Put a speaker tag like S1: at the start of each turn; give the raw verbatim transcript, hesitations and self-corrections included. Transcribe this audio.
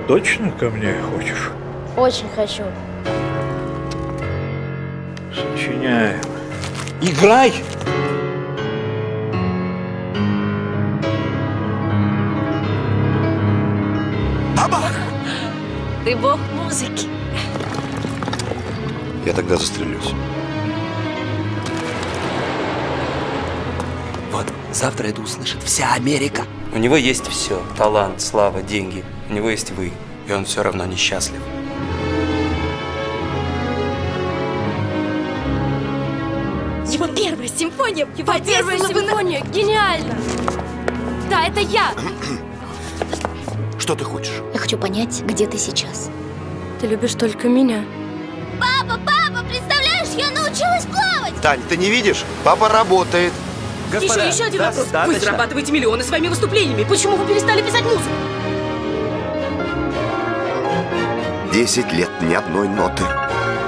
S1: Точно ко мне хочешь?
S2: Очень хочу.
S1: Сочиняем. Играй!
S3: Бабах!
S4: Ты бог музыки.
S3: Я тогда застрелюсь.
S5: Вот, завтра это услышит вся Америка.
S6: У него есть все. Талант, слава, деньги. У него есть вы. И он все равно несчастлив.
S4: Его первая симфония.
S2: Его первая симфония. Гениально. Да, это я.
S3: Что ты хочешь?
S4: Я хочу понять, где ты сейчас.
S2: Ты любишь только меня.
S7: Папа, папа, представляешь, я научилась плавать!
S3: Тань, ты не видишь? Папа работает.
S8: Господа, еще, еще один вопрос. Вы зарабатываете миллионы своими выступлениями. Почему вы перестали писать музыку?
S3: Десять лет ни одной ноты.